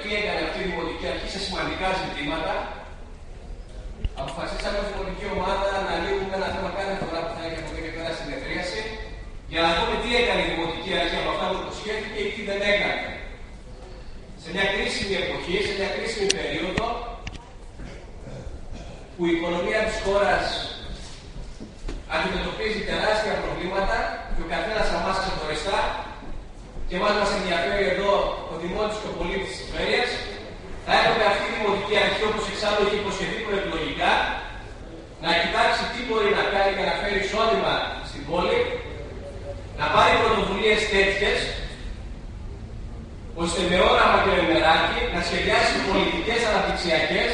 τι έκανε αυτή η δημοτική αρχή σε σημαντικά ζητήματα. Αποφασίσαμε ως δημοτική ομάδα να ανοίγουμε ένα θέμα κάθε φορά που θα έχει από εδώ και πέρα συνεδρίαση για να δούμε τι έκανε η δημοτική αρχή από αυτά που υποσχέθηκε ή τι δεν έκανε. Σε μια κρίσιμη εποχή, σε μια κρίσιμη περίοδο, που η οικονομία της χώρας αντιμετωπίζει τεράστια προβλήματα και ο καθένας από εμάς ξεχωριστά, και εμάς μας ενδιαφέρει εδώ ο δημότης και ο πολίτης της Βέρειας, θα έπρεπε αυτή η δημοτική αρχή, όπως εξάλλου έχει υποσχεθεί προεκλογικά, να κοιτάξει τι μπορεί να κάνει για να φέρει εισόδημα στην πόλη, να πάρει πρωτοβουλίες τέτοιες, ώστε με όραμα και με μεράκι να σχεδιάσει πολιτικές αναπτυξιακές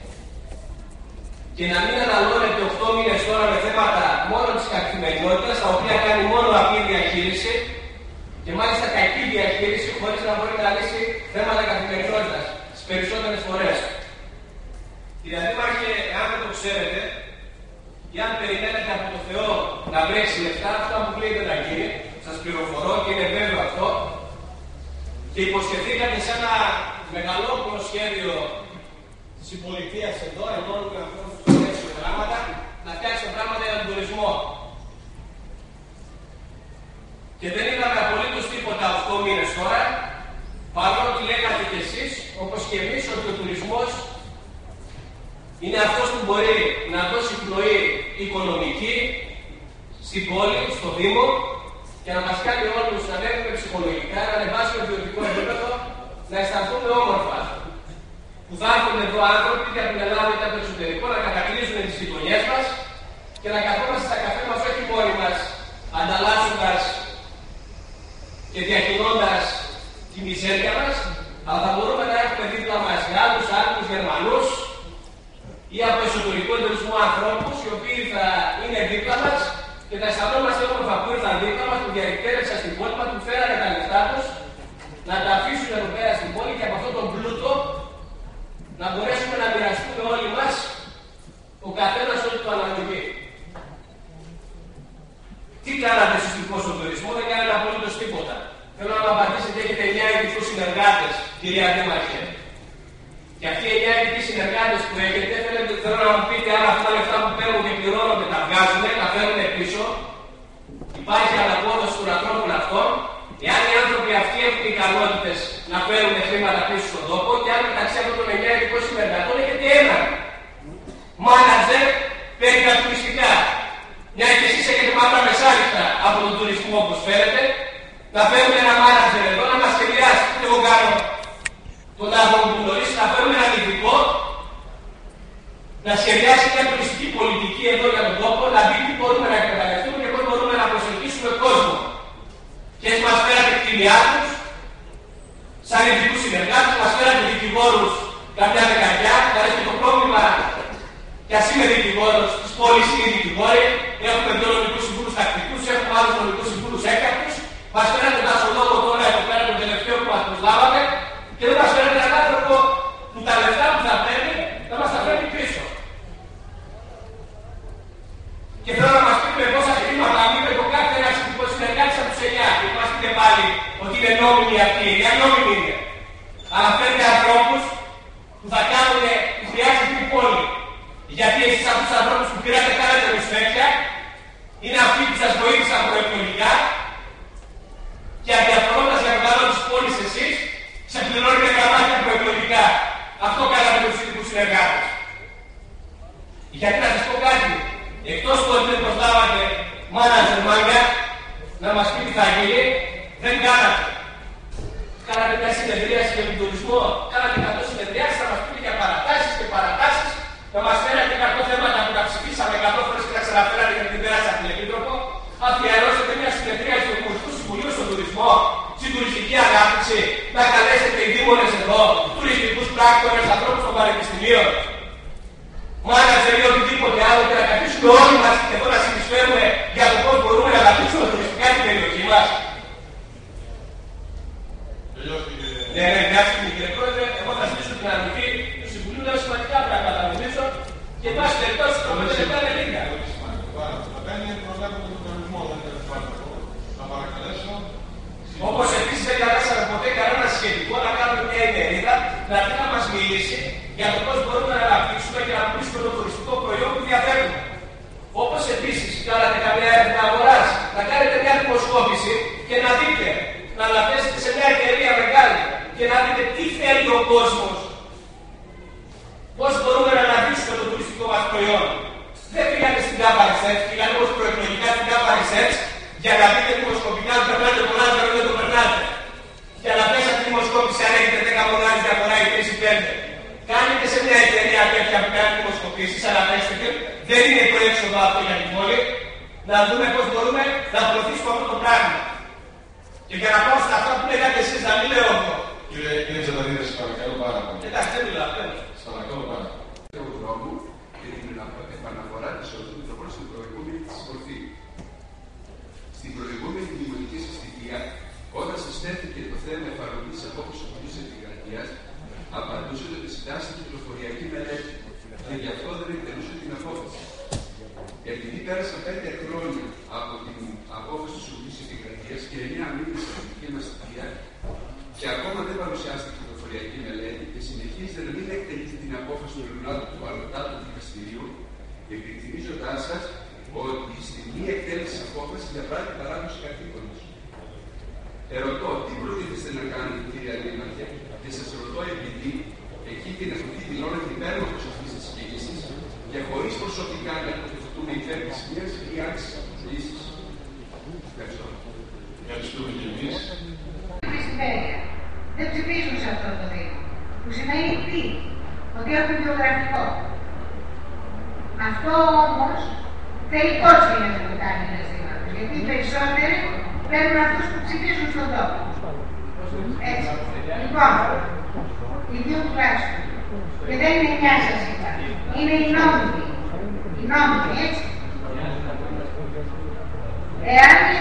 και να μην αναλώνεται 8 μήνες τώρα με θέματα μόνο της καθημερινότητας, τα οποία κάνει μόνο απλή διαχείριση και μάλιστα κακή διαχείριση, χωρίς να μπορεί να λύσει θέματα καθημερινότητας τις περισσότερες φορές. Κύριε Δήμαρχε, αν δεν το ξέρετε, ή αν περιμένετε από το Θεό να βρέξει λεφτά, αυτά που λέτε να γίνει, σας πληροφορώ και είναι βέβαιο αυτό, και υποσχεθήκατε σε ένα μεγαλόπουλο σχέδιο της συμπολιτείας εδώ, ενώνουμε ανθρώπους που φτιάξουν πράγματα, να φτιάξουν πράγματα για τον τουρισμό. Και δεν είδαμε απολύτως τίποτα 8 μήνες τώρα, παρόλο λέγατε κι εσείς, όπως και εμείς, ότι ο τουρισμός είναι αυτός που μπορεί να δώσει πνοή οικονομική στην πόλη, στο Δήμο, και να μας κάνει όλους να ανέβουμε ψυχολογικά, να ανεβάσει το βιωτικό επίπεδο, να αισθανθούμε όμορφα. Που θα έρχονται εδώ άνθρωποι είτε από την Ελλάδα είτε από το εξωτερικό να κατακλείσουν τις γειτονιές μας και να καθόμαστε στα καφέ μας όχι μόνοι μας, ανταλλάσσοντας και διακινώντας τη μιζέρια μας, αλλά θα μπορούμε να έχουμε δίπλα μας Γάλλους, Άγγλους, Γερμανούς ή από εσωτερικό εντολισμό ανθρώπους οι οποίοι θα είναι δίπλα μας και θα αισθανόμαστε όμορφα που ήρθαν δίπλα μας, που διαρρηκτέρευσαν στην πόλη μας, που φέρανε τα λεφτά τους να τα αφήσουν εδώ πέρα στην πόλη και από αυτόν τον πλούτο να μπορέσουμε να μοιραστούμε όλοι μας, ο καθένας ό,τι το αναλογεί. Τι κάνατε εσείς λοιπόν στον τουρισμό? Δεν κάνετε απολύτως τίποτα. Θέλω να μου απαντήσετε, έχετε 9 ειδικούς συνεργάτες, κυρία Δήμαρχε. Και αυτοί οι 9 ειδικοί συνεργάτες που έχετε, θέλω να μου πείτε αν αυτά τα λεφτά που παίρνουν και πληρώνονται τα βγάζουν, τα φέρνουν πίσω. Υπάρχει αναπόδοση των ανθρώπων αυτών. Εάν οι άνθρωποι αυτοί έχουν ικανότητες να φέρουν χρήματα πίσω στον τόπο, και αν μεταξύ αυτών των 9 ειδικών συνεργατών έχετε έναν μάνατζερ περί τα τουριστικά. Μια και εσείς έχετε μαύρα μεσάλικτα από τον τουρισμό όπως φέρετε, να φέρουμε ένα μάνατζερ εδώ να μας σχεδιάσει. Τι εγώ κάνω τον άνθρωπο που γνωρίζει, να φέρουμε έναν ειδικό να σχεδιάσει μια τουριστική πολιτική εδώ για τον τόπο, να δει τι μπορούμε να εκμεταλλευτούμε και πώς μπορούμε να προσελκύσουμε κόσμο. Και έτσι μας φέρατε κτηνιάτρους, σαν ειδικούς συνεργάτες, μας φέρατε δικηγόρους καμιά δεκαετία, δηλαδή και το πρόβλημα, κι ας είμαι δικηγόρος, της πόλης είναι δικηγόροι, έχουμε 2 νομικούς συμβούλους τακτικούς, έχουμε άλλους νομικούς συμβούλους έκτακτους, μας φέρατε ένα σολόγο τώρα εδώ πέρα τον τελευταίο που μας προσλάβαμε και δεν μας φέρατε έναν άνθρωπο που τα λεφτά που θα παίρνει να μας τα φέρνει πίσω. Και θέλω να μας πείτε πόσα χρήματα αμείβε το κάθε ένας ειδικός συνεργάτης από τους 9. Και μας πείτε πάλι ότι είναι νόμιμοι αυτοί. Για νόμιμοι είναι. Αλλά φέρετε ανθρώπους που θα κάνουν τη χρειάζεται την πόλη. Γιατί εσείς αυτούς τους ανθρώπους που πήρατε κάνετε ρουσφέτια είναι αυτοί που σας βοήθησαν προεκλογικά και αδιαφορώντας για τον καλό της πόλης εσείς, σε πληρώνετε καμπάνια προεκλογικά. Αυτό κάνατε με τους ειδικούς συνεργάτες. Γιατί να σας πω κάτι. Εκτός που δεν προσλάβατε μάνατζερ μάγκα να μας πει τι θα γίνει, δεν κάνατε. Κάνατε μια συνεδρίαση για τον τουρισμό, κάνατε 100 συνεδριάσεις, θα μας πείτε για παρατάσεις και παρατάσεις, να μας φέρατε 100 θέματα που τα ψηφίσαμε 100 φορές και τα ξαναφέρατε για την πέρασα από την Επίτροπο. Αφιερώσετε μια συνεδρίαση του Δημοτικού Συμβουλίου στον τουρισμό, στην τουριστική ανάπτυξη, να καλέσετε οι δήμονες εδώ, τουριστικούς πράκτορες, ανθρώπους των πανεπιστημίων. Μάνατζερ ή οτιδήποτε άλλο και να καθίσουμε όλοι μας εδώ να συνεισφέρουμε για το πώς μπορούμε να αναπτύξουμε τουριστικά την περιοχή μας. Ναι, εντάξει κύριε Πρόεδρε, εγώ θα ζητήσω την ανοχή του Συμβουλίου να σημαντικά πράγματα να μιλήσω και πάση περιπτώσει το μέτρο δεν είναι λίγα. Δεν είναι προβλέποντα τον τουρισμό, δεν είναι σημαντικό. Θα παρακαλέσω. Όπως επίσης δεν καλέσαμε ποτέ κανένα σχετικό να κάνουμε μια ημερίδα να έρθει να μας μιλήσει για το πώς μπορούμε να αναπτύξουμε και να πουλήσουμε το τουριστικό προϊόν που διαθέτουμε. Όπως επίσης, κάνατε καμία έρευνα αγοράς, να κάνετε μια δημοσκόπηση και να δείτε, να αναθέσετε σε μια εταιρεία μεγάλη και να δείτε τι θέλει ο κόσμος. Πώς μπορούμε να αναπτύξουμε το τουριστικό μας προϊόν. Δεν πήγατε στην Κάπα Research, πήγατε ως προεκλογικά στην Κάπα Research για να δείτε δημοσκοπικά αν περνάτε πολλά, αν δεν το περνάτε. Για να πέσει αυτή τη δημοσκόπηση αν έχετε 10 μονάδες διαφορά ή 3 ή 5. Κάνετε σε μια εταιρεία τέτοια που κάνει δημοσκοπήσεις, αναπέξτε. Δεν είναι το έξοδο αυτό για την πόλη. Να δούμε πώς μπορούμε να προωθήσουμε αυτό το πράγμα. Και για να πάω στα αυτά που λέγατε εσείς, να μην λέω εγώ. Κύριε Τζανταρίδη, παρακαλώ πάρα πολύ. Εντάξει, δεν μιλάω. Παρακαλώ πάρα πολύ. Του δρόμου και την επαναφορά της οδού προς την προηγούμενη της μορφή. Στην προηγούμενη δημοτική σας θητεία, όταν σας τέθηκε το θέμα εφαρμογής της απόφασης του Υπουργείου Επικρατείας, απαντούσατε ότι συντάσσεται πληροφοριακή μελέτη και γι' αυτό δεν εκτελούσε την απόφαση. Επειδή πέρασαν 5 χρόνια από την απόφαση του Υπουργείου Επικρατείας και 9 μήνες στην δική μας θητεία, και ακόμα δεν παρουσιάστηκε η πληροφοριακή μελέτη και συνεχίζεται να μην εκτελείται την απόφαση του του Ανωτάτου Δικαστηρίου, επιθυμίζοντάς σας ότι στη μη εκτέλεση της απόφασης διαπράττει παράδοση καθήκοντος. Ερωτώ, τι προτίθεστε να κάνετε, κυρία Δήμαρχε, και σας ρωτώ επειδή εκεί την αυτή δηλώνεται υπέρμαχος αυτής της κίνησης και χωρίς προσωπικά να τοποθετούμε υπέρ της μιας ή άξης λύσης. Ευχαριστώ. Ευχαριστούμε και εμείς. Δεν ψηφίζουν σε αυτό το Δήμο. Που σημαίνει τι, ότι έχουν βιογραφικό. Αυτό όμως θέλει κότσι για να το κάνει ένας Δήμαρχος. Γιατί οι περισσότεροι παίρνουν αυτούς που ψηφίζουν στον τόπο. Έτσι. Λοιπόν, οι δύο τουλάχιστον. Και δεν είναι μια σας είπα. Είναι οι νόμιμοι. Οι νόμιμοι, έτσι. Εάν η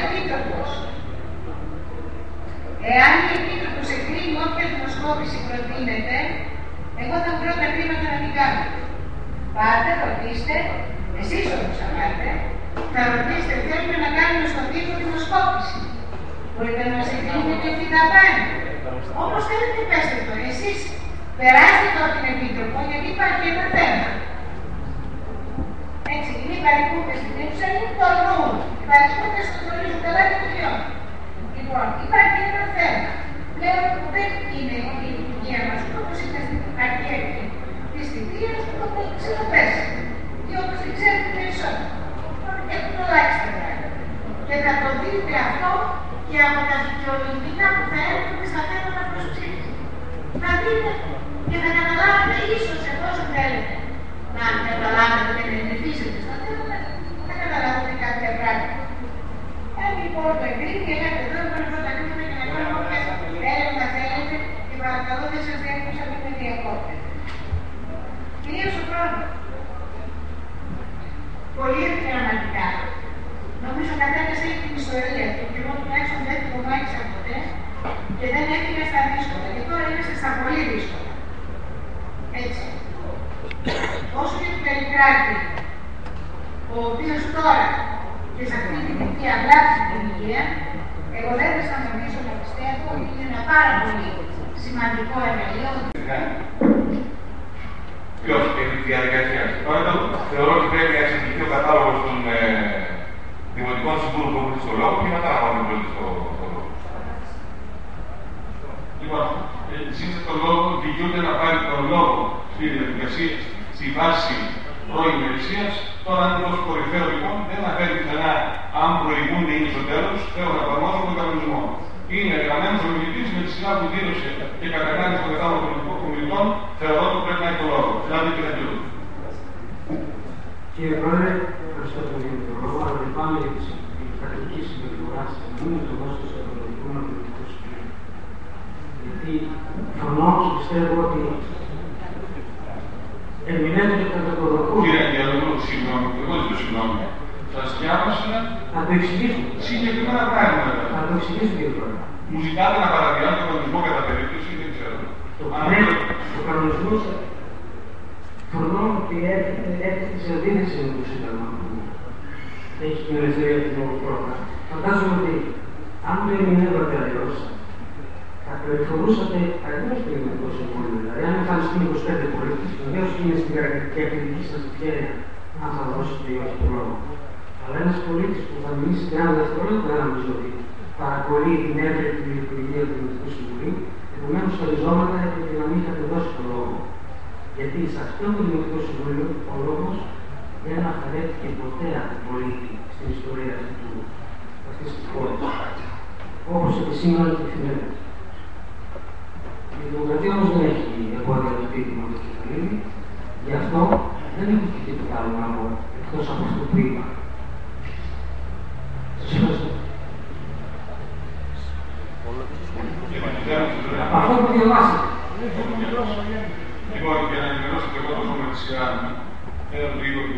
Επίτροπος εκκρίνει όποια δημοσκόπηση προτείνεται, εγώ θα βρω τα χρήματα να μην κάνω. Πάτε, ρωτήστε, εσείς όμως θα πάτε, θα ρωτήσετε, θέλουμε να κάνουμε στον τύπο δημοσκόπηση. Μπορείτε να μας εκκρίνετε τι θα πάνε. Όμως θέλετε πέστε το, εσείς περάστε το από την Επίτροπο, γιατί υπάρχει ένα θέμα. Έτσι, είναι οι παρικούπες στην ύψη, είναι το νου. Οι παρικούπες το γνωρίζουν καλά και το βιώνουν. Λοιπόν, υπάρχει ένα θέμα. Λέω που δεν είναι η λειτουργία μας, όπως είναι στην αρχή της θητείας, που το ξεπέσει. Και όπως την ξέρετε περισσότερο. Έχουν τουλάχιστον πράγματα. Και θα το δείτε αυτό και από τα δικαιολογητικά που θα έρχονται στα θέματα προς ψήφιση. Θα δείτε και θα καταλάβετε, ίσως εφόσον θέλετε να καταλάβετε και να ενεργήσετε στα θέματα, θα καταλάβετε κάποια πράγματα. Λοιπόν, το εγκρίνει και λέτε εδώ, μπορούμε να τα κρίνουμε και να κάνουμε όποια έρευνα θέλετε και παρακαλώ δεν σας διέκοψα μην με διακόπτετε. Κυρίως ο χρόνος. Πολύ επιγραμματικά. Νομίζω ο καθένας έχει την ιστορία του και εγώ τουλάχιστον δεν την κομμάτισα ποτέ και δεν έφυγα στα δύσκολα. Και τώρα είμαστε στα πολύ δύσκολα. Έτσι. Όσο και του Καλλικράτη, ο οποίος τώρα και σε αυτή την θητεία αλλάξει την υγεία, εγώ δεν θα σταματήσω να πιστεύω ότι είναι ένα πάρα πολύ σημαντικό εργαλείο. Ποιος έχει τη διαδικασία. Τώρα θεωρώ ότι πρέπει να εξηγηθεί ο κατάλογος των δημοτικών συμβούλων που έχουν στο λόγο και μετά να πάμε πολύ στο λόγο. Λοιπόν, εσείς τον λόγο δικαιούται να πάρει τον λόγο στη διαδικασία, στη βάση πρώην ημερησίας. Τώρα, αν είναι τόσο κορυφαίο, λοιπόν, δεν αναφέρει πουθενά αν προηγούνται ή στο τέλος, θέλω να εφαρμόσω τον κανονισμό. Είναι γραμμένος ο μιλητής με τη σειρά που δήλωσε και κατακάνει στο κατάλογο των ομιλητών, θεωρώ ότι πρέπει να έχει το λόγο. Δηλαδή, κύριε Αντιού. Κύριε Πρόεδρε, ευχαριστώ πολύ για τον λόγο, αλλά λυπάμαι για την κατοική συμπεριφορά σας να μην το δώσετε στο Ευρωπαϊκό Πολιτικό Συμβούλιο. Γιατί φωνώ και πιστεύω ότι ερμηνεύεται και κατακοδοκούν. Κύριε Αγγέλου, συγγνώμη, εγώ ζητώ συγγνώμη. Σας διάβασα θα το εξηγήσω. Συγκεκριμένα πράγματα. Θα το εξηγήσω, κύριε Πρόεδρε. Μου ζητάτε να παραβιάσετε τον κανονισμό κατά περίπτωση, δεν ξέρω. Ο κανονισμός φρονώ ότι έρχεται σε αντίθεση με το Σύνταγμα που έχει την ελευθερία του λόγου πρώτα. Φαντάζομαι ότι αν το ερμηνεύατε αλλιώς, θα προεκφορούσατε αλλιώς το Δημοτικό Συμβούλιο. Δηλαδή, είστε 25 πολίτες, βεβαίως είναι στην διακριτική σας ευχαίρεια αν θα δώσετε ή όχι τον λόγο. Αλλά ένας πολίτης που θα μιλήσει 30 δευτερόλεπτα δεν νομίζω ότι παρακολεί την έβρεπτη λειτουργία του Δημοτικού Συμβουλίου, επομένως οριζόματα έπρεπε να μην είχατε δώσει τον λόγο. Γιατί σε αυτό το Δημοτικό Συμβούλιο ο λόγος δεν αφαιρέθηκε ποτέ από τον πολίτη στην ιστορία αυτής της χώρας. Όπως επισήμανε και εφημερίδες. Η δημοκρατία όμως δεν έχει εμπόδια του τύπου με το κεφαλίδι, γι' αυτό δεν έχω και τίποτα άλλο να πω εκτός από αυτό που είπα. Σας ευχαριστώ. Από αυτό που διαβάσατε. Λοιπόν, για να ενημερώσω και εγώ το με τη σειρά μου, θέλω λίγο